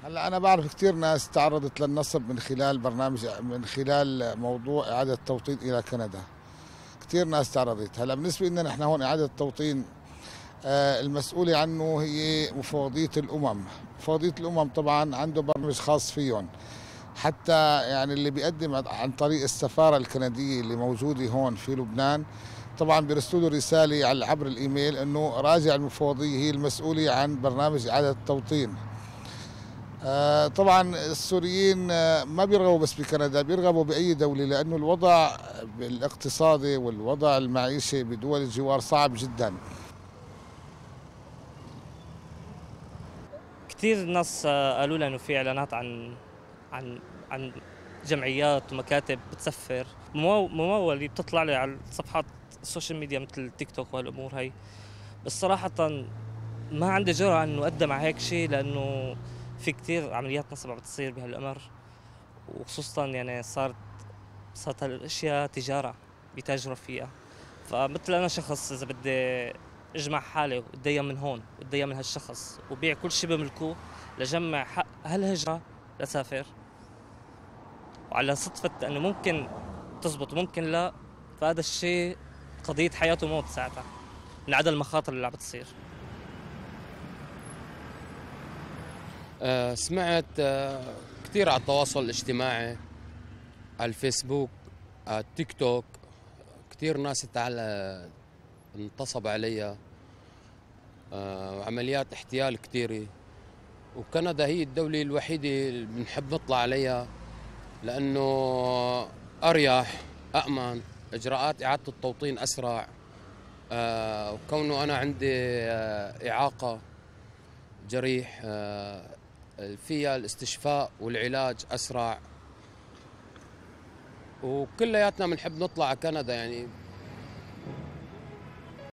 هلا انا بعرف كثير ناس تعرضت للنصب من خلال موضوع اعاده التوطين الى كندا. كثير ناس تعرضت. هلا بالنسبه لنا نحن هون اعاده التوطين، المسؤوله عنه هي مفوضيه الامم. مفوضيه الامم طبعا عنده برنامج خاص فيهم، حتى يعني اللي بيقدم عن طريق السفاره الكنديه اللي موجوده هون في لبنان، طبعا بيرسلوا له رساله على عبر الايميل انه راجع المفوضيه هي المسؤوله عن برنامج اعاده التوطين. طبعا السوريين ما بيرغبوا بس بكندا، بيرغبوا بأي دولة، لأنه الوضع الاقتصادي والوضع المعيشي بدول الجوار صعب جدا. كثير ناس قالوا لي انه في اعلانات عن عن جمعيات ومكاتب بتسفر ممولة بتطلع لي على صفحات السوشيال ميديا مثل التيك توك وهالامور هي. بس صراحة ما عندي جرأة انه اقدم على هيك شيء، لانه في كثير عمليات نصب عم بتصير بهالامر، وخصوصا يعني صارت هالاشياء تجارة بيتاجروا فيها. فمثل انا شخص اذا بدي اجمع حالي واتدين من هون واتدين من هالشخص وبيع كل شيء بملكه لجمع حق هالهجرة لسافر، وعلى صدفة انه ممكن تزبط وممكن لا، فهذا الشيء قضية حياة وموت ساعتها من عدد المخاطر اللي عم بتصير. سمعت كثير على التواصل الاجتماعي، على الفيسبوك، على التيك توك، كثير ناس انتصب عليها، عمليات احتيال كثيرة. وكندا هي الدولة الوحيدة اللي بنحب نطلع عليها، لأنه أريح، أأمن، إجراءات إعادة التوطين أسرع، وكونه أنا عندي إعاقة جريح، فيها الاستشفاء والعلاج أسرع، وكلياتنا بنحب نطلع على كندا يعني.